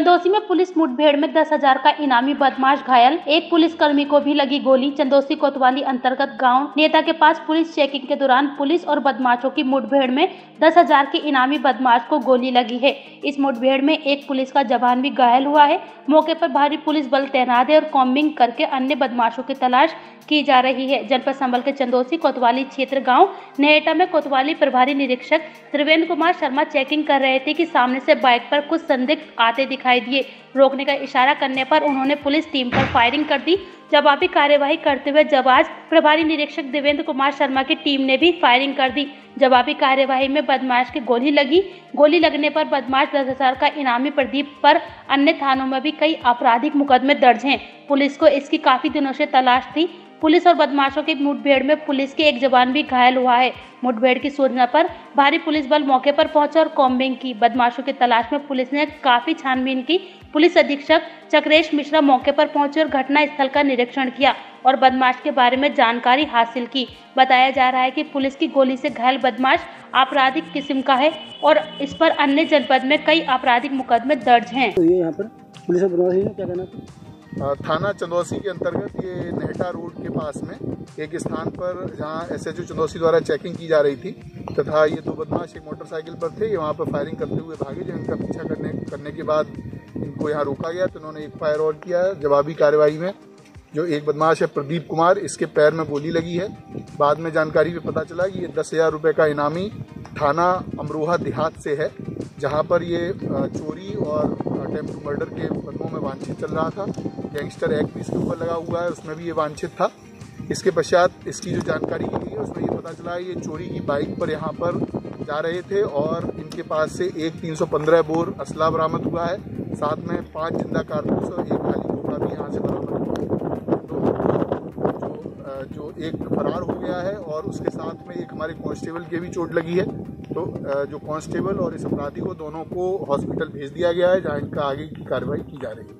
चंदौसी में पुलिस मुठभेड़ में 10,000 का इनामी बदमाश घायल, एक पुलिसकर्मी को भी लगी गोली। चंदौसी कोतवाली अंतर्गत गांव नेता के पास पुलिस चेकिंग के दौरान पुलिस और बदमाशों की मुठभेड़ में 10,000 के इनामी बदमाश को गोली लगी है। इस मुठभेड़ में एक पुलिस का जवान भी घायल हुआ है। मौके पर भारी पुलिस बल तैनात है और कॉम्बिंग करके अन्य बदमाशों की तलाश की जा रही है। जनपद संभल के चंदौसी कोतवाली क्षेत्र गांव नेहटा में कोतवाली प्रभारी निरीक्षक त्रिवेंद्र कुमार शर्मा चेकिंग कर रहे थे कि सामने से बाइक पर कुछ संदिग्ध आते दिखाई दिए। रोकने का इशारा करने पर उन्होंने पुलिस टीम पर फायरिंग कर दी। जवाबी कार्यवाही करते हुए जवाब प्रभारी निरीक्षक देवेंद्र कुमार शर्मा की टीम ने भी फायरिंग कर दी। जवाबी कार्यवाही में बदमाश की गोली लगी। गोली लगने पर बदमाश 10,000 का इनामी प्रदीप पर अन्य थानों में भी कई आपराधिक मुकदमे दर्ज हैं। पुलिस को इसकी काफी दिनों से तलाश थी। पुलिस और बदमाशों की मुठभेड़ में पुलिस के एक जवान भी घायल हुआ है। मुठभेड़ की सूचना पर भारी पुलिस बल मौके पर पहुंचा और कॉम्बिंग की। बदमाशों की तलाश में पुलिस ने काफी छानबीन की। पुलिस अधीक्षक चक्रेश मिश्रा मौके पर पहुंचे और घटना स्थल का निरीक्षण किया और बदमाश के बारे में जानकारी हासिल की। बताया जा रहा है कि पुलिस की गोली से घायल बदमाश आपराधिक किस्म का है और इस पर अन्य जनपद में कई आपराधिक मुकदमे दर्ज हैं। तो ये यहाँ पर पुलिस और बदमाशी में क्या कहना था? थाना चंदौसी के अंतर्गत ये नेहटा रोड के पास में एक स्थान पर जहां एसएचओ चंदौसी द्वारा चेकिंग की जा रही थी तथा ये दो बदमाश एक मोटरसाइकिल पर थे। ये वहां पर फायरिंग करते हुए भागे। जब इनका पीछा करने के बाद इनको यहां रोका गया तो इन्होंने एक फायर और किया। जवाबी कार्रवाई में जो एक बदमाश है प्रदीप कुमार, इसके पैर में गोली लगी है। बाद में जानकारी में पता चला कि ये 10,000 रुपये का इनामी थाना अमरोहा देहात से है, जहां पर ये चोरी और अटेम्प्ट टू मर्डर के मुकदमों में वांछित चल रहा था। गैंगस्टर एक्ट भी इसके ऊपर लगा हुआ है, उसमें भी ये वांछित था। इसके पश्चात इसकी जो जानकारी की गई है उसमें ये पता चला ये चोरी की बाइक पर यहाँ पर जा रहे थे और इनके पास से एक 315 बोर असला बरामद हुआ है। साथ में 5 जिंदा कारतूस और एक खाली खोखा भी यहाँ से बरामद हुआ है। तो जो एक फरार हो गया है और उसके साथ में एक हमारे कांस्टेबल के भी चोट लगी है। तो जो कांस्टेबल और इस अपराधी को दोनों को हॉस्पिटल भेज दिया गया है, जहाँ इनका आगे की कार्रवाई की जा रही है।